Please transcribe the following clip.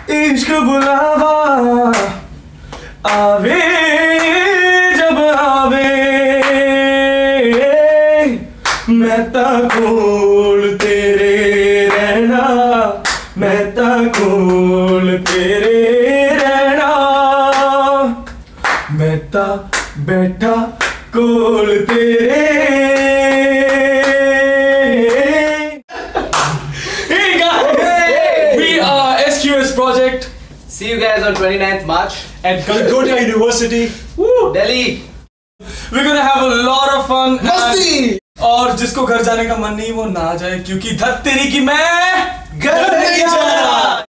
इश्क बुलावा आवे जब आवे मैं ता कोल तेरे रहना, मैं ता कोल तेरे रहना, मैं ता बैठा कोल तेरे। Hey guys, we are SQS Project. See you guys on 29th March at Calcutta University. Woo, Delhi. We're gonna have a lot of fun. मस्ती। और जिसको घर जाने का मन नहीं वो ना जाए, क्योंकि धत तेरी की मैं घर नहीं जा रहा।